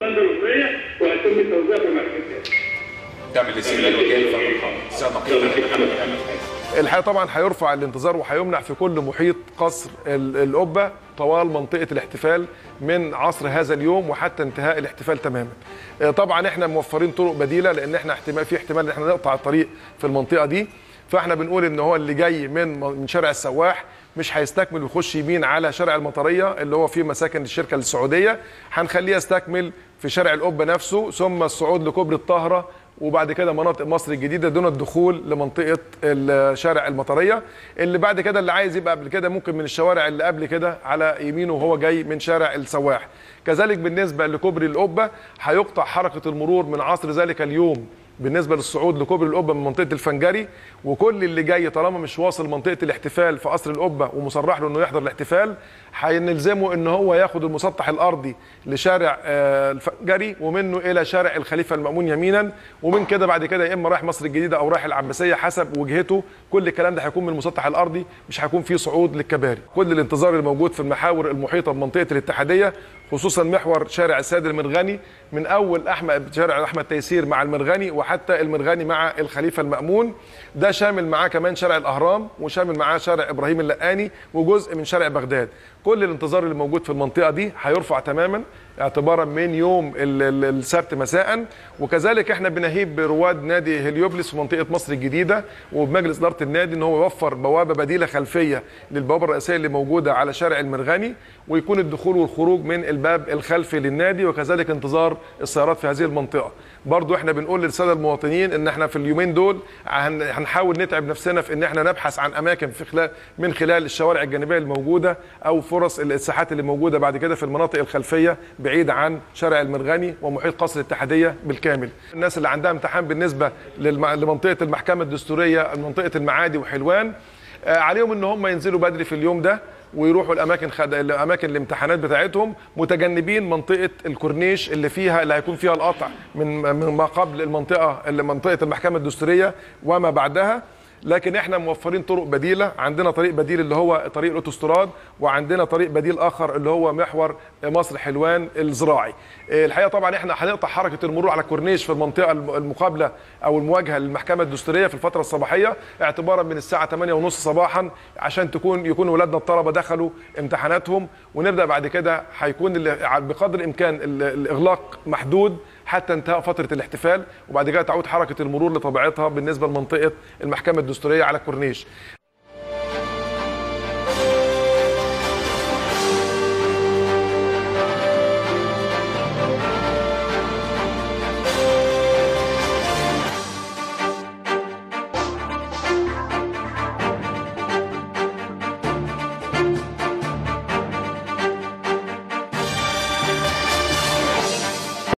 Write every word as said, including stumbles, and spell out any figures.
الأمنية وهيتم توزيعها بالمركز. تعمل استغلال وجاي الحقيقه طبعا هيرفع الانتظار وهيمنع في كل محيط قصر القبه طوال منطقه الاحتفال من عصر هذا اليوم وحتى انتهاء الاحتفال تماما. طبعا احنا موفرين طرق بديله لان احنا احتمال في احتمال ان احنا نقطع الطريق في المنطقه دي، فاحنا بنقول ان هو اللي جاي من من شارع السواح مش هيستكمل ويخش يمين على شارع المطريه اللي هو فيه مساكن الشركه السعوديه، هنخليه يستكمل في شارع القبه نفسه ثم الصعود لكوبري الطاهره وبعد كده مناطق مصر الجديده دون الدخول لمنطقه شارع المطريه. اللي بعد كده اللي عايز يبقى قبل كده ممكن من الشوارع اللي قبل كده على يمينه وهو جاي من شارع السواح. كذلك بالنسبه لكوبري القبه هيقطع حركه المرور من عصر ذلك اليوم بالنسبه للصعود لكوبري القبه من منطقه الفنجري، وكل اللي جاي طالما مش واصل منطقه الاحتفال في قصر القبه ومصرح له انه يحضر الاحتفال هنلزمه ان هو ياخد المسطح الارضي لشارع الفنجري ومنه الى شارع الخليفه المأمون يمينا، ومن كده بعد كده يا اما رايح مصر الجديده او رايح العباسيه حسب وجهته. كل الكلام ده هيكون من المسطح الارضي، مش هيكون فيه صعود للكباري. كل الانتظار اللي موجود في المحاور المحيطه بمنطقه الاتحاديه خصوصا محور شارع السيد المرغني من اول احمد شارع احمد تيسير مع المرغني وحتى المرغني مع الخليفه المأمون، ده شامل معاه كمان شارع الاهرام وشامل معاه شارع ابراهيم اللقاني وجزء من شارع بغداد. كل الانتظار اللي موجود في المنطقه دي هيرفع تماما اعتبارا من يوم السبت مساء. وكذلك احنا بنهيب برواد نادي هليوبلس في منطقه مصر الجديده وبمجلس اداره النادي ان هو يوفر بوابه بديله خلفيه للبوابه الرئيسيه اللي موجوده على شارع المرغني، ويكون الدخول والخروج من الباب الخلفي للنادي، وكذلك انتظار السيارات في هذه المنطقه. برضو احنا بنقول للساده المواطنين ان احنا في اليومين دول هنحاول نتعب نفسنا في ان احنا نبحث عن اماكن في خلال من خلال الشوارع الجانبيه الموجوده او فرص الساحات اللي موجوده بعد كده في المناطق الخلفيه بعيد عن شارع المرغني ومحيط قصر الاتحاديه بالكامل. الناس اللي عندها امتحان بالنسبه لمنطقه المحكمه الدستوريه منطقه المعادي وحلوان عليهم ان هم ينزلوا بدري في اليوم ده ويروحوا الاماكن خد... الاماكن الامتحانات بتاعتهم متجنبين منطقه الكورنيش اللي فيها اللي هيكون فيها القطع من من ما قبل المنطقه اللي منطقه المحكمه الدستوريه وما بعدها. لكن احنا موفرين طرق بديله، عندنا طريق بديل اللي هو طريق الاوتوستراد وعندنا طريق بديل اخر اللي هو محور مصر حلوان الزراعي. الحقيقه طبعا احنا هنقطع حركه المرور على الكورنيش في المنطقه المقابله او المواجهه للمحكمه الدستوريه في الفتره الصباحيه اعتبارا من الساعه ثمانية وثلاثين صباحا عشان تكون يكون اولادنا الطلبه دخلوا امتحاناتهم، ونبدا بعد كده هيكون بقدر الامكان الاغلاق محدود حتى انتهاء فتره الاحتفال، وبعد كده تعود حركه المرور لطبيعتها بالنسبه لمنطقه المحكمه الدستوريه على الكورنيش.